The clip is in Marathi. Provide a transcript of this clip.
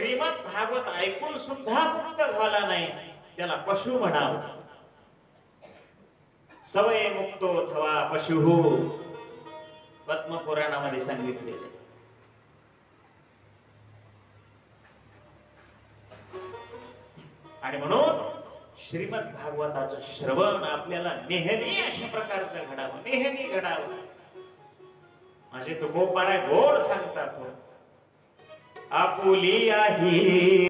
श्रीमद भागवत ऐकून सुद्धा मुक्त झाला नाही त्याला पशु म्हणावं. सवय मुक्तो अथवा पशु पद्मपुराणामध्ये सांगितलेले. आणि म्हणून श्रीमद भागवताचं श्रवण आपल्याला नेहमी अशा प्रकारचं घडावं, नेहमी घडावं. माझे तुकोबारा गोड सांगतात, आपुली आहे